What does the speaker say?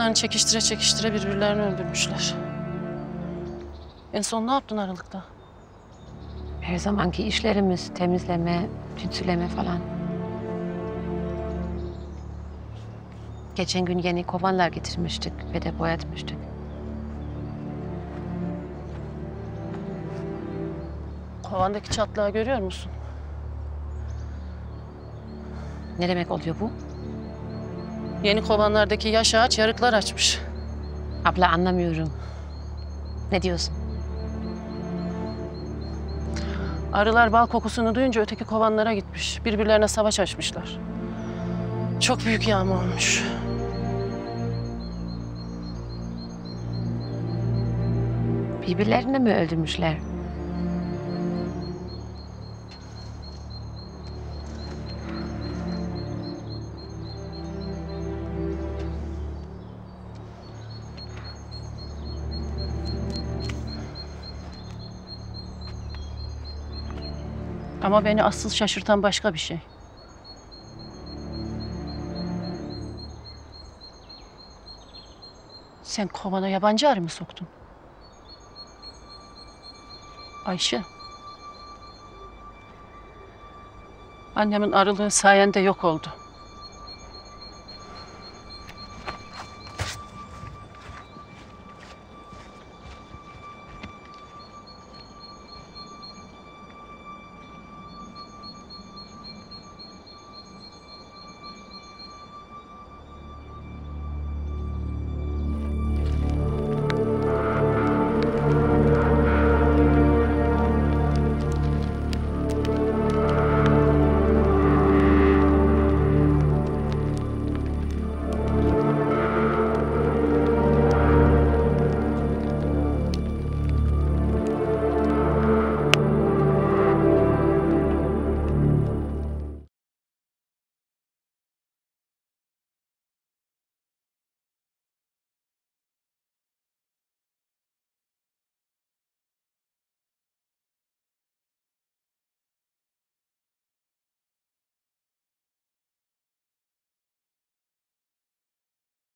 arılarını çekiştire çekiştire birbirlerini öldürmüşler. En son ne yaptın aralıkta? Her zamanki işlerimiz, temizleme, tütsüleme falan. Geçen gün yeni kovanlar getirmiştik ve de boyatmıştık. Kovandaki çatlağı görüyor musun? Ne demek oluyor bu? Yeni kovanlardaki yaş ağaç yarıklar açmış. Abla anlamıyorum. Ne diyorsun? Arılar bal kokusunu duyunca öteki kovanlara gitmiş. Birbirlerine savaş açmışlar. Çok büyük yağma olmuş. Birbirlerini mi öldürmüşler? Ama beni asıl şaşırtan başka bir şey. Sen kovana yabancı arı mı soktun? Ayşe. Annemin arılığı sayende yok oldu.